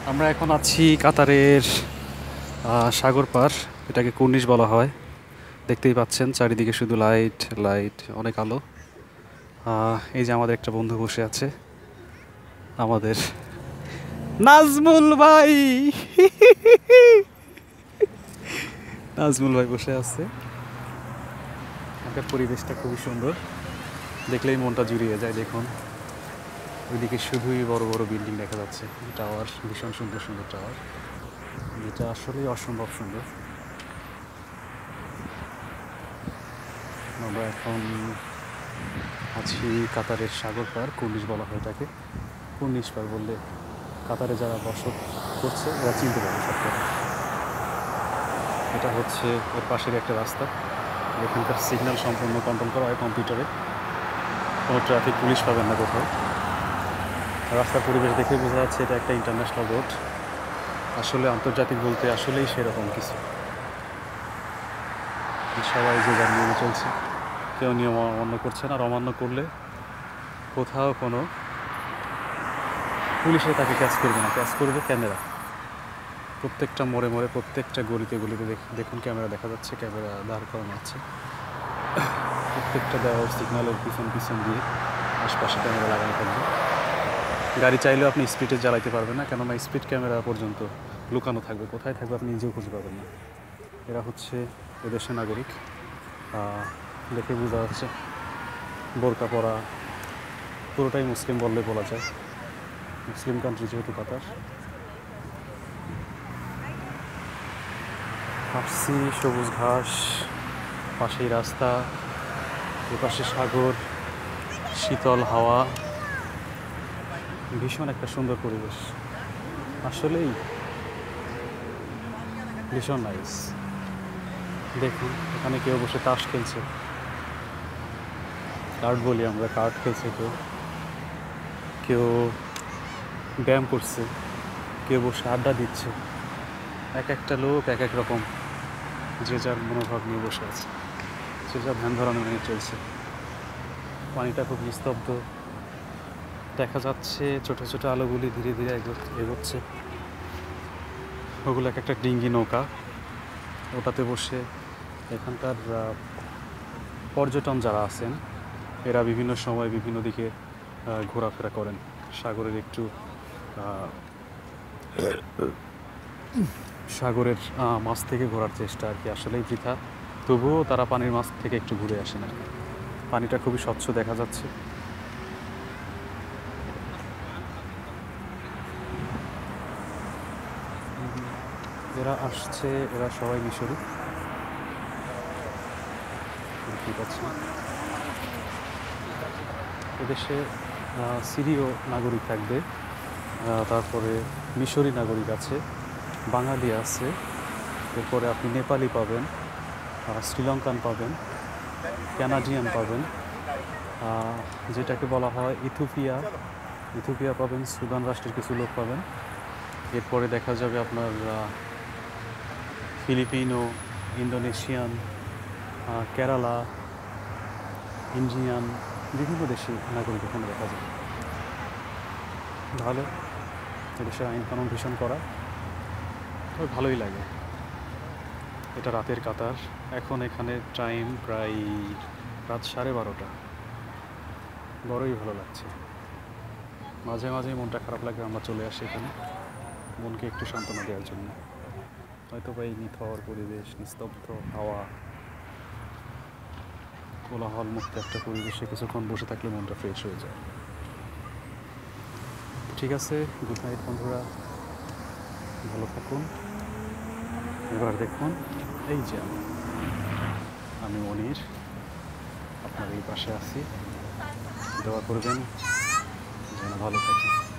আমরা এখন আছি কাতারের সাগর পার, এটাকে কুর্নিশ বলা হয়। দেখতেই পাচ্ছেন চারিদিকে শুধু লাইট লাইট, অনেক আলো। এই যে আমাদের একটা বন্ধু বসে আছে, আমাদের নাজমুল ভাই। নাজমুল ভাই বসে আছে। এখানকার পরিবেশটা খুবই সুন্দর, দেখলেই মনটা জুড়িয়ে যায়। দেখুন ওইদিকে শুধুই বড় বড় বিল্ডিং দেখা যাচ্ছে, টাওয়ার, ভীষণ সুন্দর সুন্দর টাওয়ার, যেটা আসলেই অসম্ভব সুন্দর। আমরা এখন আছি কাতারের সাগর পার, কুর্নিশ বলা হয় এটাকে। কুর্নিশ পার বললে কাতারে যারা বসত করছে এরা চিনতে পারবে সব কথা। এটা হচ্ছে এর পাশের একটা রাস্তা, এখানকার সিগন্যাল সম্পূর্ণ কন্ট্রোল করা হয় কম্পিউটারে। কোনো ট্রাফিক পুলিশ পাবেন না কোথাও। রাস্তার পরিবেশ দেখে বোঝা যাচ্ছে এটা একটা ইন্টারন্যাশনাল রোড। আসলে আন্তর্জাতিক বলতে আসলেই সেরকম কিছু। সবাই যে যার নিয়মে চলছে, কেউ নিয়ম অমান্য করছে না। আর অমান্য করলে কোথাও কোনো পুলিশে তাকে ক্যাচ করবে না, ক্যাচ করবে ক্যামেরা। প্রত্যেকটা মোড়ে মোড়ে, প্রত্যেকটা গলিতে গলিতে দেখুন ক্যামেরা দেখা যাচ্ছে, ক্যামেরা দাঁড় করানো আছে। প্রত্যেকটা দেওয়ার সিগন্যালের পিছন পিছন দিয়ে আশপাশে ক্যামেরা লাগানো থাকবে। গাড়ি চাইলেও আপনি স্পিডে জ্বালাইতে পারবেন না, কেননা স্পিড ক্যামেরা পর্যন্ত লুকানো থাকবে। কোথায় থাকবে আপনি নিজেও খুঁজে পাবেন না। এরা হচ্ছে এদেশের নাগরিক, দেখে বোঝা যাচ্ছে। বোরকা পরা, পুরোটাই মুসলিম বললে বলা যায়, মুসলিম কান্ট্রি যেহেতু কাতার। হাঁটছি, সবুজ ঘাস, পাশেই রাস্তা, এপাশে সাগর, শীতল হাওয়া, ভীষণ একটা সুন্দর পরিবেশ। আসলেই ভীষণ নাইস। দেখুন এখানে কেউ বসে তাস খেলছে, কার্ড বলি আমরা, কার্ড খেলছে কেউ, কেউ ব্যায়াম করছে, কেউ বসে আড্ডা দিচ্ছে। এক একটা লোক এক এক রকম, যে যার মনোভাব নিয়ে বসে আছে, যে যার ধ্যান ধারণা নিয়ে চলছে। পানিটা খুব নিস্তব্ধ, দেখা যাচ্ছে ছোটো ছোটো আলোগুলি ধীরে ধীরে এগোচ্ছে। ওগুলো এক একটা ডিঙ্গি নৌকা, ওটাতে বসে এখানকার পর্যটন যারা আছেন এরা বিভিন্ন সময় বিভিন্ন দিকে ঘোরাফেরা করেন। সাগরের একটু সাগরের মাছ থেকে ঘোরার চেষ্টা আর কি, আসলেই বৃথা। তবুও তারা পানির মাছ থেকে একটু ঘুরে আসেন আর কি। পানিটা খুবই স্বচ্ছ দেখা যাচ্ছে। এরা আসছে, এরা সবাই মিশরি, ঠিক আছে। এদেশে সিরীয় নাগরিক থাকবে, তারপরে মিশরি নাগরিক আছে, বাঙালি আছে, এরপরে আপনি নেপালি পাবেন, শ্রীলঙ্কান পাবেন, কানাডিয়ান পাবেন, যেটাকে বলা হয় ইথিওপিয়া পাবেন, সুদান রাষ্ট্রের কিছু লোক পাবেন। এরপরে দেখা যাবে আপনার ফিলিপিনো, ইন্দোনেশিয়ান, কেরালা, ইন্ডিয়ান, বিভিন্ন দেশের নাগরিক এখানে দেখা যায়। ভালো, এদেশের আইন কানুন ভীষণ করা, তবে ভালোই লাগে। এটা রাতের কাতার, এখন এখানে টাইম প্রায় রাত 12:30। বড়ই ভালো লাগছে। মাঝে মাঝে মনটা খারাপ লাগলে আমরা চলে আসি এখানে, মনকে একটু সান্ত্বনা দেওয়ার জন্য। হয়তো বা এই নিথর পরিবেশ, নিস্তব্ধ হাওয়া, কোলাহল মুক্ত একটা পরিবেশে কিছুক্ষণ বসে থাকলে মনটা ফ্রেশ হয়ে যায়। ঠিক আছে, গুড নাইট বন্ধুরা, ভালো থাকুন। এবার দেখুন এই যে আমি মনির, আপনার এই পাশে আছি। দোয়া করবেন যেন ভালো থাকি।